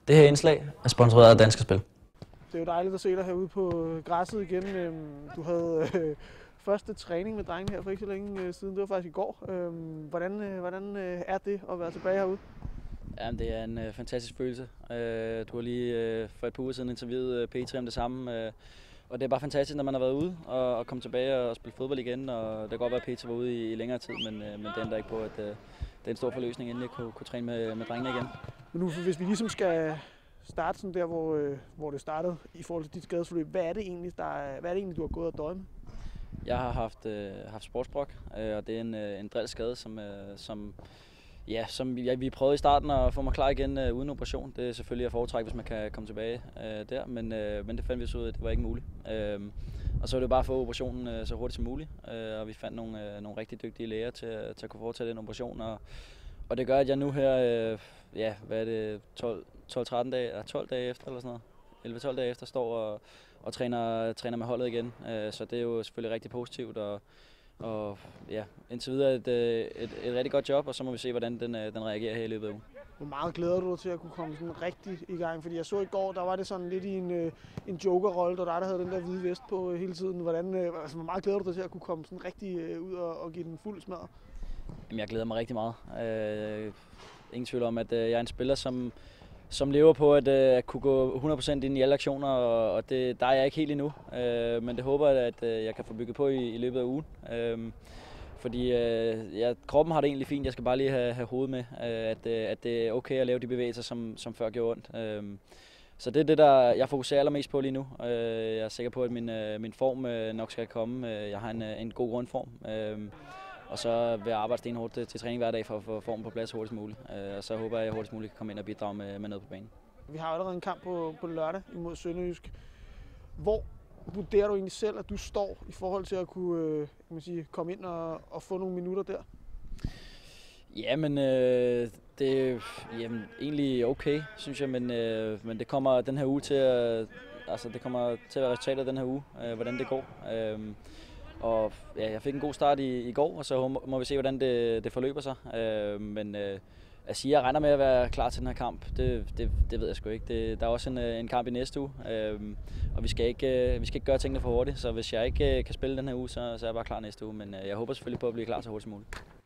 Det her indslag er sponsoreret af Danske Spil. Det er jo dejligt at se dig herude på græsset igen. Du havde første træning med drengene her for ikke så længe siden. Det var faktisk i går. Hvordan er det at være tilbage herude? Jamen, det er en fantastisk følelse. Du har lige for et par uger siden interviewet Petri om det samme. Og det er bare fantastisk, når man har været ude og komme tilbage og spille fodbold igen. Og det kan godt være, at Petri var ude i længere tid, men det ændrer ikke på, at det er en stor forløsning, inden jeg kunne træne med drengene igen. Men nu, hvis vi ligesom skal starte sådan der, hvor det startede i forhold til dit skadesforløb, hvad er det egentlig, du har gået og døjet med? Jeg har haft sportsbrok, og det er en drillskade, som vi prøvede i starten at få mig klar igen uden operation. Det er selvfølgelig at foretrække, hvis man kan komme tilbage der, men det fandt vi så ud af, det var ikke muligt. Og så var det bare at få operationen så hurtigt som muligt, og vi fandt nogle rigtig dygtige læger til at kunne foretage den operation. Og det gør, at jeg nu her, hvad er det, 12 dage efter eller sådan noget, 11-12 dage efter, står og træner med holdet igen. Så det er jo selvfølgelig rigtig positivt, og ja, indtil videre et rigtig godt job, og så må vi se, hvordan den reagerer her i løbet af ugen. Hvor meget glæder du dig til at kunne komme sådan rigtig i gang? Fordi jeg så i går, der var det sådan lidt i en jokerrolle, der havde den der hvide vest på hele tiden. Hvor meget glæder du dig til at kunne komme sådan rigtig ud og give den fuld smadre? Jamen, jeg glæder mig rigtig meget. Ingen tvivl om, at jeg er en spiller, som lever på at kunne gå 100% ind i alle aktioner, og der er jeg ikke helt endnu. Men det håber jeg, at jeg kan få bygget på i løbet af ugen. Fordi kroppen har det egentlig fint, jeg skal bare lige have hovedet med, at det er okay at lave de bevægelser, som før gjorde ondt. Så det er det, der jeg fokuserer allermest på lige nu. Jeg er sikker på, at min form nok skal komme. Jeg har en god grundform. Og så vil jeg arbejde stenhårdt til træning hver dag for at få formen på plads hurtigst muligt. Og så håber jeg, at jeg hurtigst muligt kan komme ind og bidrage med noget på banen. Vi har allerede en kamp på lørdag imod Sønderjysk. Hvor vurderer du egentlig selv, at du står i forhold til at kunne komme ind og få nogle minutter der? Jamen, det er egentlig okay, synes jeg, men det kommer den her uge til at, det kommer til at være resultatet af den her uge, hvordan det går. Og ja, jeg fik en god start i går, og så må vi se, hvordan det forløber sig. Men at sige, at jeg regner med at være klar til den her kamp, det ved jeg sgu ikke. Der er også en kamp i næste uge, og vi skal ikke gøre tingene for hurtigt. Så hvis jeg ikke kan spille den her uge, så er jeg bare klar næste uge. Men jeg håber selvfølgelig på at blive klar så hurtigt som muligt.